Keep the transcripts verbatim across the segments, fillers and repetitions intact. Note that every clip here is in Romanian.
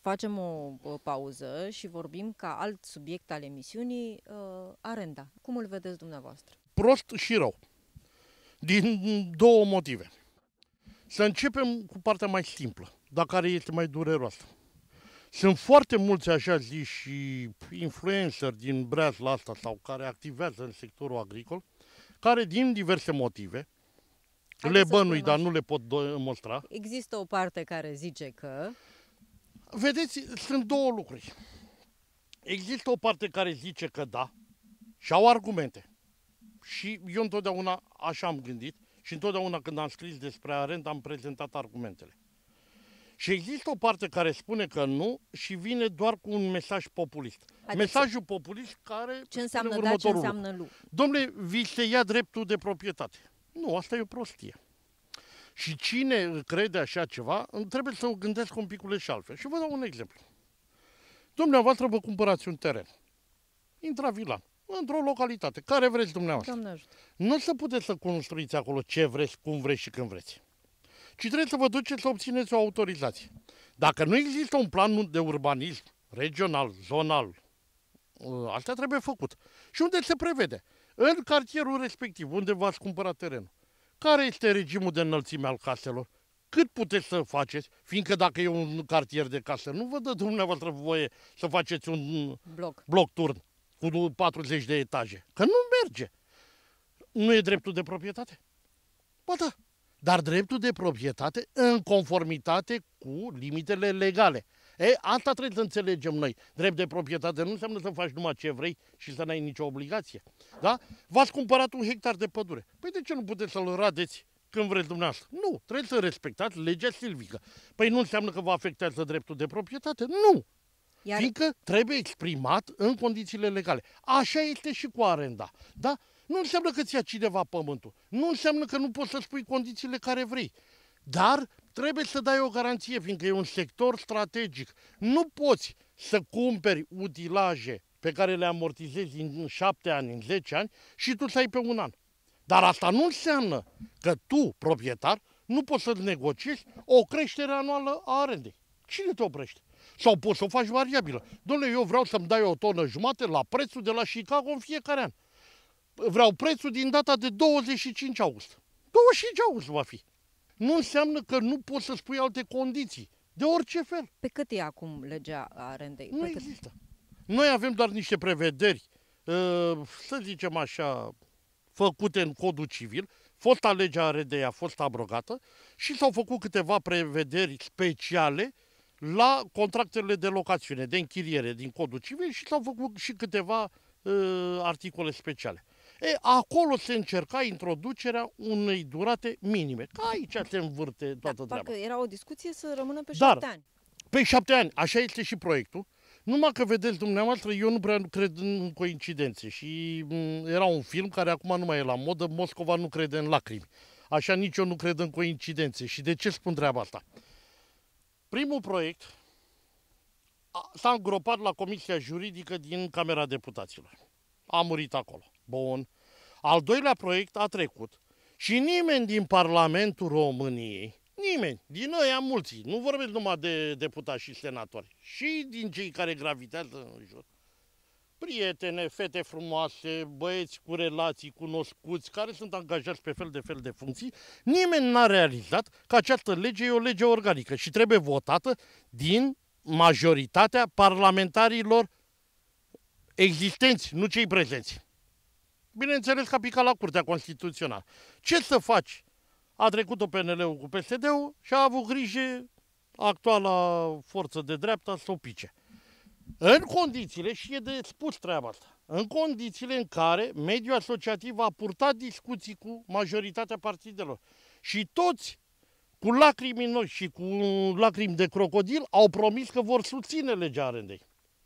facem o pauză și vorbim ca alt subiect al emisiunii, uh, arenda. Cum îl vedeți dumneavoastră? Prost și rău. Din două motive. Să începem cu partea mai simplă, dar care este mai dureroasă. Sunt foarte mulți, așa zici, și influenceri din breazla asta sau care activează în sectorul agricol, care din diverse motive, Haideți le bănui, să dar așa. nu le pot demonstra. Există o parte care zice că... Vedeți, sunt două lucruri. Există o parte care zice că da și au argumente. Și eu întotdeauna așa am gândit și întotdeauna când am scris despre arendă am prezentat argumentele. Și există o parte care spune că nu și vine doar cu un mesaj populist. Haideți Mesajul populist care Ce înseamnă spune da, ce următorul înseamnă lucru. lu? Dom'le, vi se ia dreptul de proprietate. Nu, asta e o prostie. Și cine crede așa ceva, trebuie să o gândesc un piculeț și altfel. Și vă dau un exemplu. Dumneavoastră vă cumpărați un teren, intravilan, într-o localitate, care vreți dumneavoastră. Doamne ajută. Nu o să puteți să construiți acolo ce vreți, cum vreți și când vreți. Ci trebuie să vă duceți să obțineți o autorizație. Dacă nu există un plan de urbanism regional, zonal, asta trebuie făcut. Și unde se prevede? În cartierul respectiv, unde v-ați cumpărat terenul. Care este regimul de înălțime al caselor? Cât puteți să faceți? Fiindcă dacă e un cartier de case, nu vă dă dumneavoastră voie să faceți un Bloc. bloc turn cu patruzeci de etaje. Că nu merge. Nu e dreptul de proprietate? Ba da. Dar dreptul de proprietate în conformitate cu limitele legale. E, asta trebuie să înțelegem noi. Drept de proprietate nu înseamnă să faci numai ce vrei și să n-ai nicio obligație. Da? V-ați cumpărat un hectar de pădure. Păi de ce nu puteți să-l radeți când vreți dumneavoastră? Nu, trebuie să respectați legea silvică. Păi nu înseamnă că vă afectează dreptul de proprietate? Nu. Iar Fiindcă trebuie exprimat în condițiile legale. Așa este și cu arenda. Da? Nu înseamnă că ți-a cineva pământul. Nu înseamnă că nu poți să spui condițiile care vrei. Dar trebuie să dai o garanție, fiindcă e un sector strategic. Nu poți să cumperi utilaje pe care le amortizezi în șapte ani, în zece ani și tu să ai pe un an. Dar asta nu înseamnă că tu, proprietar, nu poți să negociezi o creștere anuală a arendei. Cine te oprește? Sau poți să o faci variabilă. Dom'le, eu vreau să-mi dai o tonă jumate la prețul de la Chicago în fiecare an. Vreau prețul din data de douăzeci și cinci august. douăzeci și cinci august va fi. Nu înseamnă că nu poți să spui alte condiții. De orice fel. pe cât e acum legea arendei? Nu Pe cât? există. Noi avem doar niște prevederi, să zicem așa, făcute în codul civil. Fosta legea arendei a fost abrogată și s-au făcut câteva prevederi speciale la contractele de locațiune, de închiriere din codul civil și s-au făcut și câteva uh, articole speciale. E, acolo se încerca introducerea unei durate minime. Că aici se învârte toată Da, treaba. parcă era o discuție să rămână pe Dar- șapte ani. Pe șapte ani, așa este și proiectul. Numai că, vedeți dumneavoastră, eu nu prea cred în coincidențe. Și m, era un film care acum nu mai e la modă, Moscova nu crede în lacrimi. Așa nici eu nu cred în coincidențe. Și de ce spun treaba asta? Primul proiect a- s-a îngropat la Comisia Juridică din Camera Deputaților. A murit acolo. Bun. Al doilea proiect a trecut și nimeni din Parlamentul României, nimeni, din ăia mulți, nu vorbesc numai de deputați și senatori, și din cei care gravitează în jur, prietene, fete frumoase, băieți cu relații, cunoscuți, care sunt angajați pe fel de fel de funcții, nimeni n-a realizat că această lege e o lege organică și trebuie votată din majoritatea parlamentarilor existenți, nu cei prezenți. Bineînțeles că a picat la Curtea Constituțională. Ce să faci? A trecut-o P N L-ul cu P S D-ul și a avut grijă actuala forță de dreapta să o pice. În condițiile, și e de spus treaba asta, în condițiile în care mediul asociativ a purtat discuții cu majoritatea partidelor și toți, cu lacrimi în ochi și cu lacrimi de crocodil, au promis că vor susține legea arendei.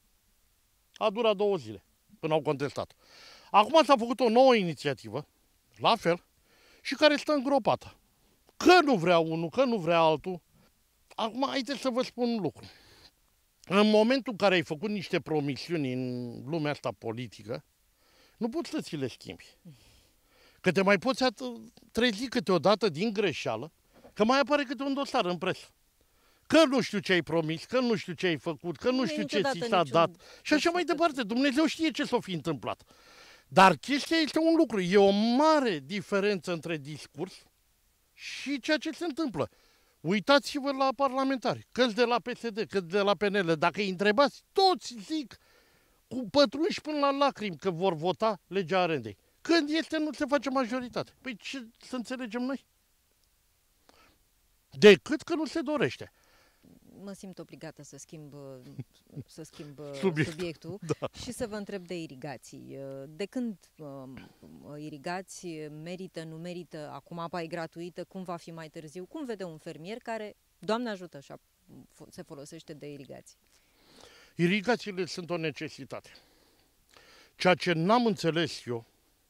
A durat două zile până au contestat. Acum s-a făcut o nouă inițiativă, la fel, și care stă îngropată. Că nu vrea unul, că nu vrea altul. Acum, haideți să vă spun un lucru. În momentul în care ai făcut niște promisiuni în lumea asta politică, nu poți să ți le schimbi. Că te mai poți trezi câteodată din greșeală, că mai apare câte un dosar în presă. că nu știu ce ai promis, că nu știu ce ai făcut, că nu, Nu e știu ce niciodată ți s-a niciun dat și așa mai departe. Dumnezeu știe ce s-a fi întâmplat. Dar chestia este un lucru, e o mare diferență între discurs și ceea ce se întâmplă. Uitați-vă la parlamentari, câți de la P S D, câți de la P N L, dacă îi întrebați, toți zic cu pătrunși până la lacrimi că vor vota legea arendei. Când este, nu se face majoritate. Păi ce să înțelegem noi? Decât că nu se dorește. Mă simt obligată să schimb, să schimb Subiect. subiectul Da. și să vă întreb de irigații. De când uh, irigați merită, nu merită, acum apa e gratuită, cum va fi mai târziu? Cum vede un fermier care, Doamne ajută, așa, se folosește de irigații? Irigațiile sunt o necesitate. Ceea ce n-am înțeles eu,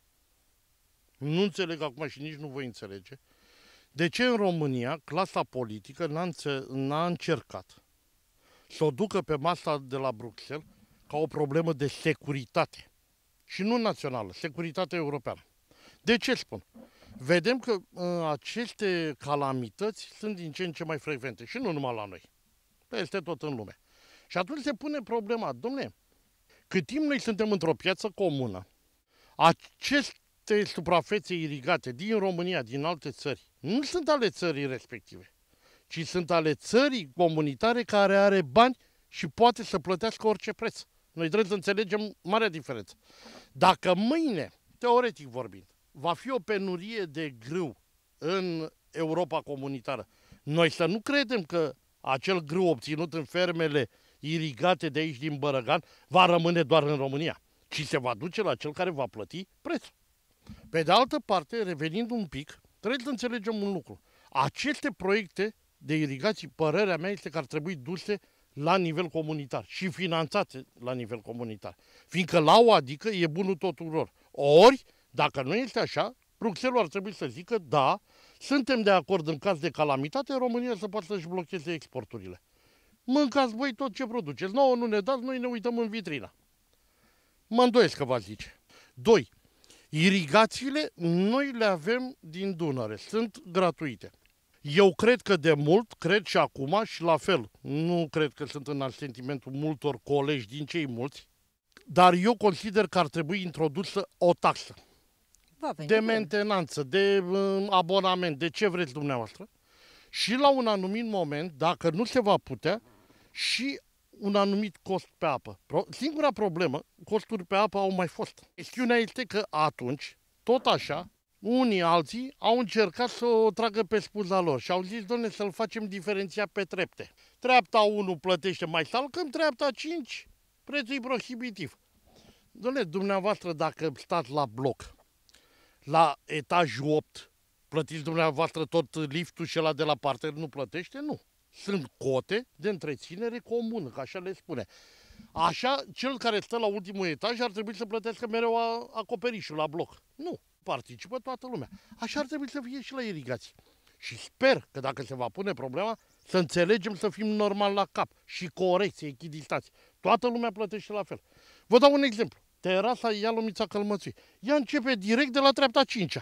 nu înțeleg acum și nici nu voi înțelege, de ce în România clasa politică n-a, înțe- n-a încercat să o ducă pe masa de la Bruxelles ca o problemă de securitate. Și nu națională, securitate europeană. De ce spun? Vedem că uh, aceste calamități sunt din ce în ce mai frecvente și nu numai la noi, peste tot în lume. Și atunci se pune problema, dom'le, cât timp noi suntem într-o piață comună, aceste suprafețe irigate din România, din alte țări, nu sunt ale țării respective, ci sunt ale țării comunitare care are bani și poate să plătească orice preț. Noi trebuie să înțelegem marea diferență. Dacă mâine, teoretic vorbind, va fi o penurie de grâu în Europa comunitară, noi să nu credem că acel grâu obținut în fermele irigate de aici din Bărăgan va rămâne doar în România, ci se va duce la cel care va plăti prețul. Pe de altă parte, revenind un pic, trebuie să înțelegem un lucru. Aceste proiecte de irigații, părerea mea este că ar trebui duse la nivel comunitar și finanțate la nivel comunitar. Fiindcă la o adică e bunul tuturor. Ori, dacă nu este așa, Bruxelles ar trebui să zică, da, suntem de acord în caz de calamitate, România să poată să-și blocheze exporturile. Mâncați voi tot ce produceți. Nouă nu ne dați, noi ne uităm în vitrina. Mă îndoiesc că va zice. Doi. Irigațiile, noi le avem din Dunăre. Sunt gratuite. Eu cred că de mult, cred și acum și la fel, nu cred că sunt în sentimentul multor colegi din cei mulți, dar eu consider că ar trebui introdusă o taxă. Va veni De vreme. mentenanță, de uh, abonament, de ce vreți dumneavoastră. Și la un anumit moment, dacă nu se va putea, și un anumit cost pe apă. Pro- Singura problemă, costuri pe apă au mai fost. Chestiunea este că atunci, tot așa, unii alții au încercat să o tragă pe spuza lor și au zis, doamne, să-l facem diferențiat pe trepte. Treapta unu plătește mai salcăm, treapta cinci, prețul e prohibitiv. Doamne, dumneavoastră, dacă stați la bloc, la etajul opt, plătiți dumneavoastră tot liftul și ăla de la parter nu plătește? Nu. Sunt cote de întreținere comună, că așa le spune. Așa, cel care stă la ultimul etaj ar trebui să plătească mereu a, acoperișul la bloc. Nu. Participă toată lumea. Așa ar trebui să fie și la irigații. Și sper că dacă se va pune problema, să înțelegem să fim normal la cap și corecți, echidistați. Toată lumea plătește la fel. Vă dau un exemplu. Terasa Ialomița Călmățui. Ea începe direct de la treapta cincea.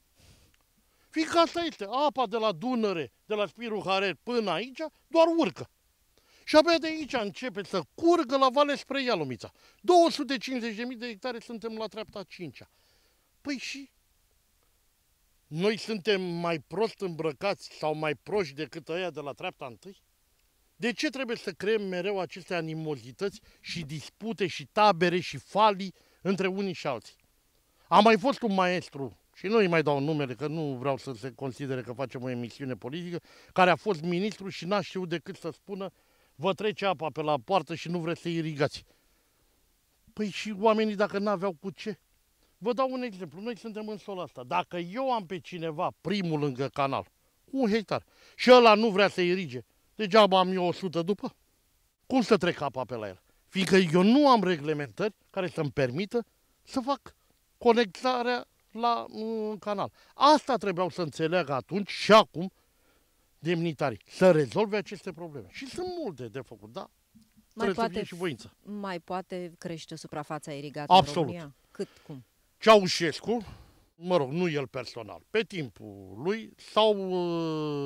Fiindcă asta este, apa de la Dunăre, de la Spiru Haret până aici, doar urcă. Și abia de aici începe să curgă la vale spre Ialomița. două sute cincizeci de mii de hectare suntem la treapta cincea. Păi și? Noi suntem mai prost îmbrăcați sau mai proști decât ăia de la treapta întâi? De ce trebuie să creăm mereu aceste animozități și dispute și tabere și falii între unii și alții? A mai fost un maestru, și nu îi mai dau numele, că nu vreau să se considere că facem o emisiune politică, care a fost ministru și n-a știut decât să spună vă trece apa pe la poartă și nu vreți să irigați. Păi și oamenii dacă n-aveau cu ce? Vă dau un exemplu. Noi suntem în solul asta. Dacă eu am pe cineva, primul lângă canal, un hectar, și ăla nu vrea să irige, degeaba am eu o sută după. Cum să trec apa pe la el? Fiindcă eu nu am reglementări care să-mi permită să fac conectarea la uh, canal. Asta trebuiau să înțeleagă atunci și acum demnitarii, să rezolve aceste probleme. Și sunt multe de făcut, da? Mai Trebuie să poate, fie și voință. mai poate crește suprafața irigată Absolut. în România? Cât, cum? Ceaușescu, mă rog, nu el personal, pe timpul lui s-au uh,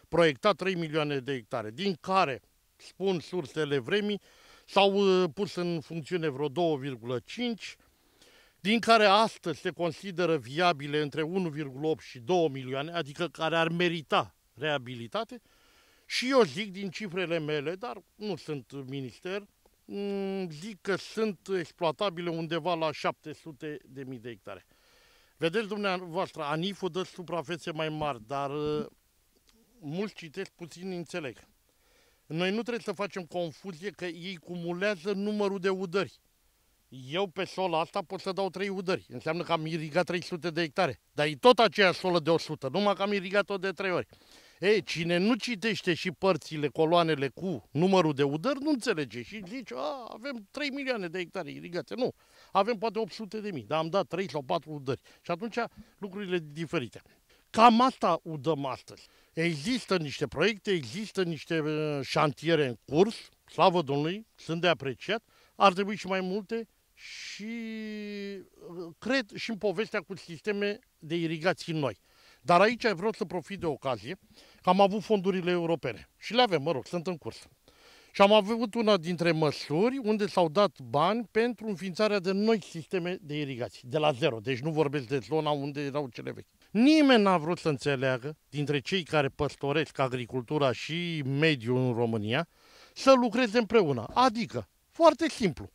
proiectat trei milioane de hectare, din care, spun sursele vremii, s-au uh, pus în funcțiune vreo două virgulă cinci, din care astăzi se consideră viabile între unu virgulă opt și două milioane, adică care ar merita reabilitate. Și eu zic din cifrele mele, dar nu sunt minister, zic că sunt exploatabile undeva la șapte sute de mii de hectare. Vedeți dumneavoastră, ANIF-ul dă suprafețe mai mari, dar uh, mulți citesc, puțin înțeleg. Noi nu trebuie să facem confuzie că ei cumulează numărul de udări. Eu pe sola asta pot să dau trei udări. Înseamnă că am irigat trei sute de hectare. Dar e tot aceeași solă de o sută, numai că am irigat-o de trei ori. Ei, cine nu citește și părțile, coloanele cu numărul de udări, nu înțelege și zice, a, avem trei milioane de hectare irigate. Nu, avem poate opt sute de mii, dar am dat trei sau patru udări. Și atunci lucrurile diferite. Cam asta udăm astăzi. Există niște proiecte, există niște șantiere în curs, slavă Domnului, sunt de apreciat, ar trebui și mai multe și cred și în povestea cu sisteme de irigații noi. Dar aici vreau să profit de ocazie că am avut fondurile europene și le avem, mă rog, sunt în curs. Și am avut una dintre măsuri unde s-au dat bani pentru înființarea de noi sisteme de irigații, de la zero, deci nu vorbesc de zona unde erau cele vechi. Nimeni n-a vrut să înțeleagă, dintre cei care păstoresc agricultura și mediul în România, să lucreze împreună. Adică, foarte simplu,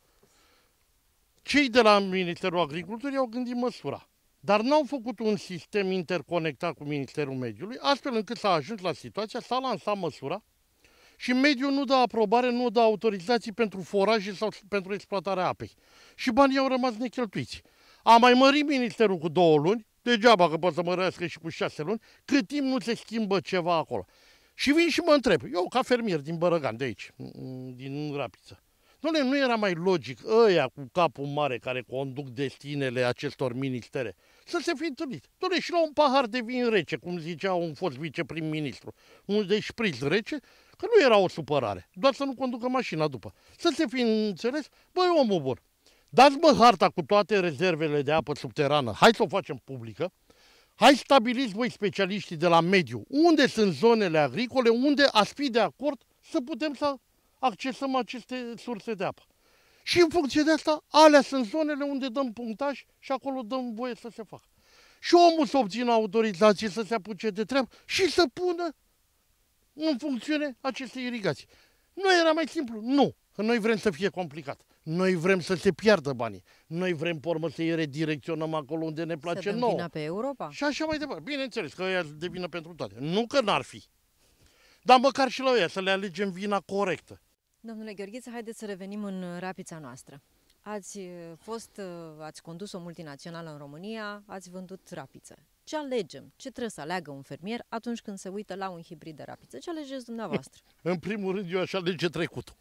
cei de la Ministerul Agriculturii au gândit măsura, dar n-au făcut un sistem interconectat cu Ministerul Mediului, astfel încât s-a ajuns la situația, s-a lansat măsura și mediul nu dă aprobare, nu dă autorizații pentru foraje sau pentru exploatarea apei. Și banii au rămas necheltuiți. A mai mărit Ministerul cu două luni, degeaba că poate să mărească și cu șase luni, cât timp nu se schimbă ceva acolo. Și vin și mă întreb, eu ca fermier din Bărăgan, de aici, din Rapiță, Doamne, nu era mai logic ăia cu capul mare care conduc destinele acestor ministere să se fi întâlnit? Doamne, și la un pahar de vin rece, cum zicea un fost viceprim-ministru, un de șpriț rece, că nu era o supărare, doar să nu conducă mașina după. Să se fi înțeles, băi, omul bun, dați-mă harta cu toate rezervele de apă subterană, hai să o facem publică, hai stabiliți voi specialiștii de la mediu, unde sunt zonele agricole, unde ați fi de acord să putem să accesăm aceste surse de apă. Și în funcție de asta, alea sunt zonele unde dăm punctaj și acolo dăm voie să se facă. Și omul să obțină autorizație să se apuce de treabă și să pună în funcțiune aceste irigații. Nu era mai simplu? Nu. Că noi vrem să fie complicat. Noi vrem să se piardă banii. Noi vrem, pe urmă, să-i redirecționăm acolo unde ne place nouă. Să dăm vina pe Europa? Și așa mai departe. Bineînțeles că ăia de vină pentru toate. Nu că n-ar fi. Dar măcar și la ăia să le alegem vina corectă. Domnule Gheorghiță, haideți să revenim în Rapița noastră. Ați fost, ați condus o multinațională în România, ați vândut rapiță. Ce alegem? Ce trebuie să aleagă un fermier atunci când se uită la un hibrid de rapiță? Ce alegeți dumneavoastră? În primul rând, eu aș alege trecutul.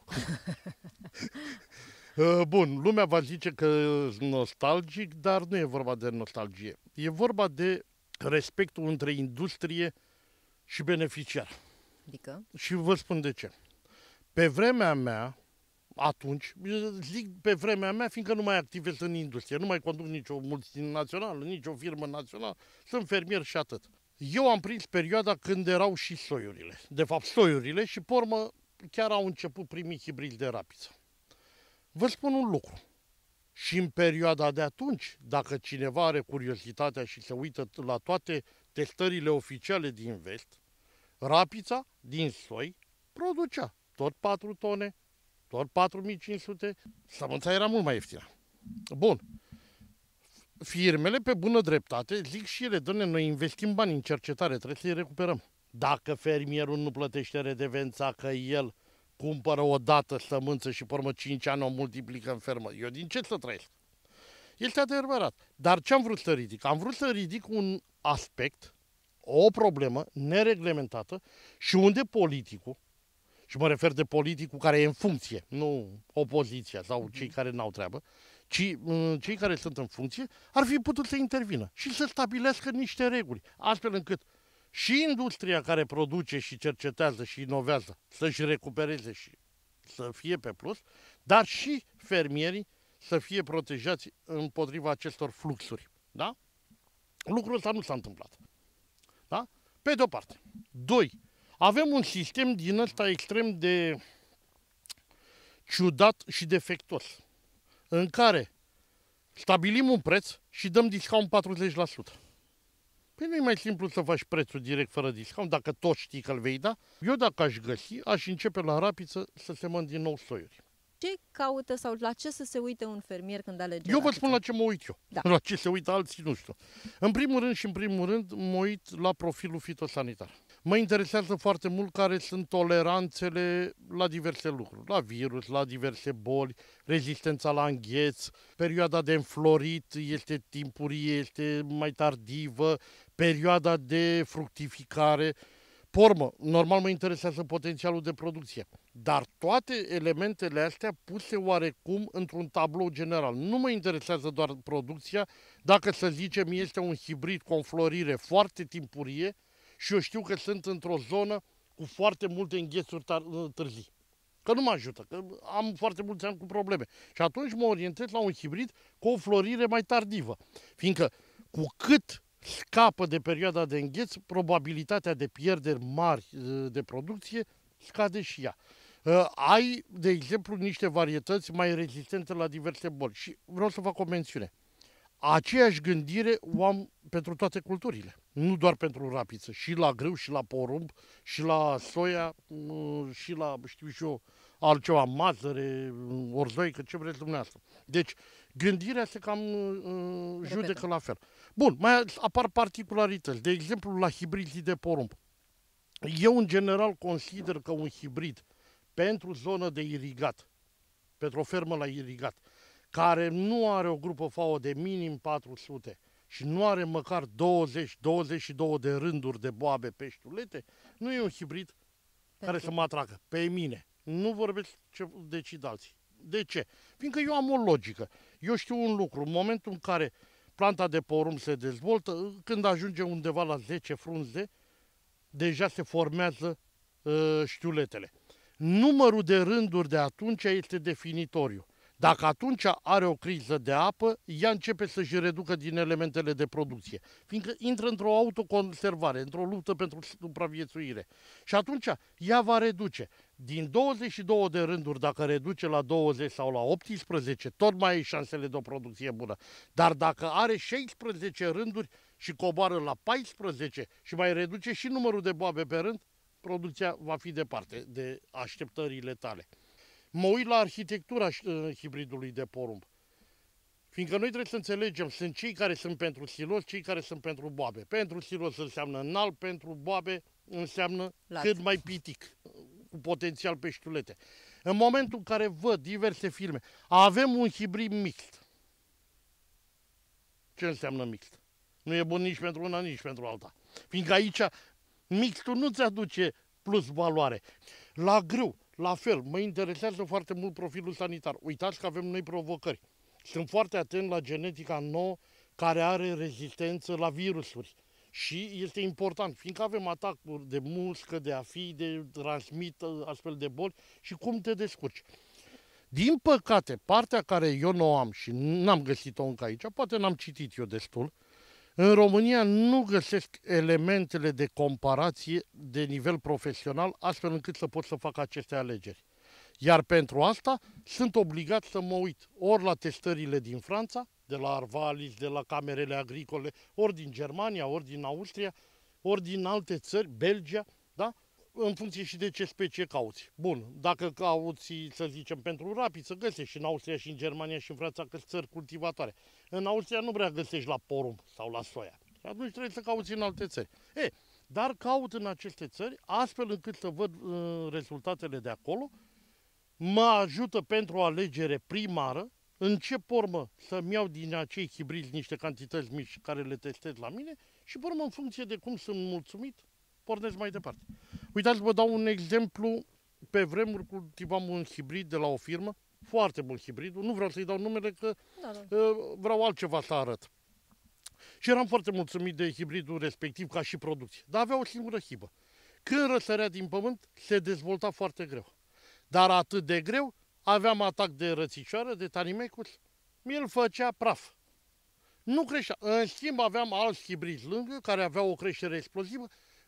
Bun, lumea va zice că sunt nostalgic, dar nu e vorba de nostalgie. E vorba de respectul între industrie și beneficiar. Adică? Și vă spun de ce. Pe vremea mea, atunci, zic pe vremea mea, fiindcă nu mai activez în industrie, nu mai conduc nicio multinațională, nicio firmă națională, sunt fermier și atât. Eu am prins perioada când erau și soiurile. De fapt, soiurile și, pe urmă, chiar au început primii hibrizi de rapiță. Vă spun un lucru. Și în perioada de atunci, dacă cineva are curiozitatea și se uită la toate testările oficiale din vest, rapița din soi producea tot patru tone, tot patru mii cinci sute, sămânța era mult mai ieftină. Bun. Firmele, pe bună dreptate, zic și ele, doamne, noi investim bani în cercetare, trebuie să-i recuperăm. Dacă fermierul nu plătește redevența, că el cumpără o dată sămânță și pe urmă cinci ani o multiplică în fermă, eu din ce să trăiesc? Este adevărat. Dar ce am vrut să ridic? Am vrut să ridic un aspect, o problemă nereglementată și unde politicul, și mă refer de politicul care e în funcție, nu opoziția sau cei care n-au treabă, ci cei care sunt în funcție, ar fi putut să intervină și să stabilească niște reguli, astfel încât și industria care produce și cercetează și inovează să-și recupereze și să fie pe plus, dar și fermierii să fie protejați împotriva acestor fluxuri. Da? Lucrul ăsta nu s-a întâmplat. Da? Pe de-o parte. Doi. Avem un sistem din ăsta extrem de ciudat și defectuos, în care stabilim un preț și dăm discount patruzeci la sută. Păi nu e mai simplu să faci prețul direct fără discount, dacă tot știi că îl vei da? Eu dacă aș găsi, aș începe la rapiță să semăn din nou soiuri. Ce caută sau la ce să se uite un fermier când alege Eu vă rapița? spun la ce mă uit eu. Da. La ce se uită alții, nu știu. În primul rând și în primul rând mă uit la profilul fitosanitar. Mă interesează foarte mult care sunt toleranțele la diverse lucruri. La virus, la diverse boli, rezistența la îngheț, perioada de înflorit este timpurie, este mai tardivă, perioada de fructificare. Pormă, normal mă interesează potențialul de producție, dar toate elementele astea puse oarecum într-un tablou general. Nu mă interesează doar producția, dacă să zicem este un hibrid cu o înflorire foarte timpurie și eu știu că sunt într-o zonă cu foarte multe înghețuri târzii. Că nu mă ajută, că am foarte mulți ani cu probleme. Și atunci mă orientez la un hibrid cu o florire mai tardivă, fiindcă cu cât scapă de perioada de îngheț, probabilitatea de pierderi mari de producție scade și ea. Ai, de exemplu, niște varietăți mai rezistente la diverse boli. Și vreau să fac o mențiune. Aceeași gândire o am pentru toate culturile. Nu doar pentru rapiță. Și la grâu, și la porumb, și la soia, și la, știu și eu, altceva, mazăre, orzoică, ce vreți dumneavoastră. Deci, gândirea se cam uh, judecă la fel. Bun, mai apar particularități. De exemplu, la hibrizii de porumb. Eu, în general, consider că un hibrid pentru zonă de irigat, pentru o fermă la irigat, care nu are o grupă F A O de minim patru sute și nu are măcar douăzeci douăzeci și două de rânduri de boabe peștiulete, nu e un hibrid care să mă atragă. Pe mine. Nu vorbesc ce decid alții. De ce? Fiindcă eu am o logică. Eu știu un lucru. În momentul în care planta de porumb se dezvoltă, când ajunge undeva la zece frunze, deja se formează uh, știuletele. Numărul de rânduri de atunci este definitoriu. Dacă atunci are o criză de apă, ea începe să-și reducă din elementele de producție, fiindcă intră într-o autoconservare, într-o luptă pentru supraviețuire. Și atunci ea va reduce. Din douăzeci și două de rânduri, dacă reduce la douăzeci sau la optsprezece, tot mai ai șansele de o producție bună. Dar dacă are șaisprezece rânduri și coboară la paisprezece și mai reduce și numărul de boabe pe rând, producția va fi departe de așteptările tale. Mă uit la arhitectura hibridului de porumb. Fiindcă noi trebuie să înțelegem, sunt cei care sunt pentru silos, cei care sunt pentru boabe. Pentru silos înseamnă înalt, pentru boabe înseamnă Lat. cât mai pitic, cu potențial peștiulete. În momentul în care văd diverse filme, avem un hibrid mixt. Ce înseamnă mixt? Nu e bun nici pentru una, nici pentru alta. Fiindcă aici mixtul nu-ți aduce plus valoare. La grâu, la fel, mă interesează foarte mult profilul sanitar. Uitați că avem noi provocări. Sunt foarte atent la genetica nouă care are rezistență la virusuri. Și este important, fiindcă avem atacuri de muscă, de afi, de transmit astfel de boli și cum te descurci. Din păcate, partea care eu nu o am și n-am găsit-o încă aici, poate n-am citit eu destul, în România nu găsesc elementele de comparație de nivel profesional, astfel încât să pot să fac aceste alegeri. Iar pentru asta sunt obligat să mă uit ori la testările din Franța, de la Arvalis, de la camerele agricole, ori din Germania, ori din Austria, ori din alte țări, Belgia, da? În funcție și de ce specie cauți. Bun, dacă cauți, să zicem, pentru rapiță, găsești și în Austria, și în Germania, și în Franța, că țări cultivatoare. În Austria nu prea găsești la porumb sau la soia. Și atunci trebuie să cauți în alte țări. E, dar caut în aceste țări, astfel încât să văd uh, rezultatele de acolo, mă ajută pentru o alegere primară, în ce pormă să-mi iau din acei hibrizi niște cantități mici care le testez la mine și pormă în funcție de cum sunt mulțumit, pornesc mai departe. Uitați, vă dau un exemplu. Pe vremuri cultivam un hibrid de la o firmă, foarte bun hibrid, nu vreau să-i dau numele că da, da. vreau altceva să arăt. Și eram foarte mulțumit de hibridul respectiv ca și producție, dar avea o singură hibă. Când răsărea din pământ, se dezvolta foarte greu. Dar atât de greu, aveam atac de rățicioară, de tanimecus, mi-l făcea praf. Nu creștea. În schimb, aveam alți hibrizi lângă, care aveau o creștere explozivă,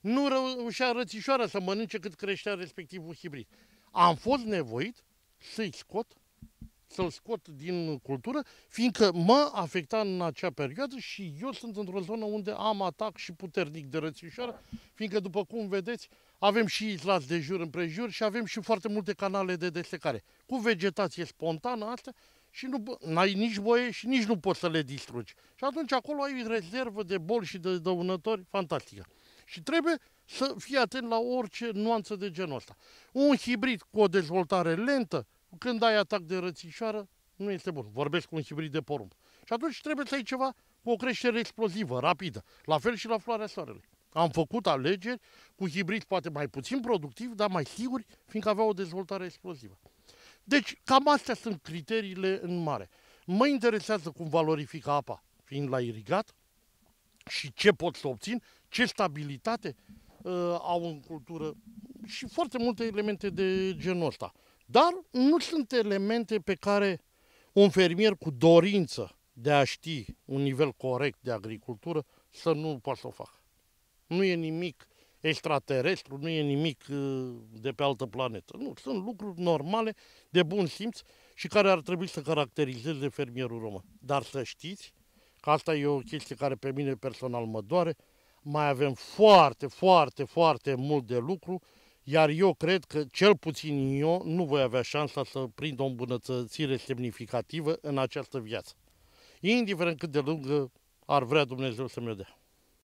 nu reușea rățișoara să mănânce cât creștea respectivul hibrid. Am fost nevoit să-i scot, să-l scot din cultură, fiindcă mă afecta în acea perioadă și eu sunt într-o zonă unde am atac și puternic de rățișoară, fiindcă, după cum vedeți, avem și izlați de jur împrejur și avem și foarte multe canale de desecare, cu vegetație spontană astea, și nu ai nici voie și nici nu poți să le distrugi. Și atunci acolo ai rezervă de boli și de dăunători fantastică. Și trebuie să fii atent la orice nuanță de genul ăsta. Un hibrid cu o dezvoltare lentă, când ai atac de rățișoară, nu este bun. Vorbesc cu un hibrid de porumb. Și atunci trebuie să ai ceva cu o creștere explozivă, rapidă. La fel și la floarea soarelui. Am făcut alegeri cu hibrid poate mai puțin productiv, dar mai siguri, fiindcă avea o dezvoltare explozivă. Deci, cam astea sunt criteriile în mare. Mă interesează cum valorifică apa, fiind la irigat, și ce pot să obțin, ce stabilitate uh, au în cultură și foarte multe elemente de genul ăsta. Dar nu sunt elemente pe care un fermier cu dorință de a ști un nivel corect de agricultură să nu poată să o facă. Nu e nimic extraterestru, nu e nimic uh, de pe altă planetă. Nu, sunt lucruri normale, de bun simț și care ar trebui să caracterizeze fermierul român. Dar să știți că asta e o chestie care pe mine personal mă doare, mai avem foarte, foarte, foarte mult de lucru, iar eu cred că, cel puțin eu, nu voi avea șansa să prind o îmbunătățire semnificativă în această viață. Indiferent cât de lungă ar vrea Dumnezeu să-mi o dea.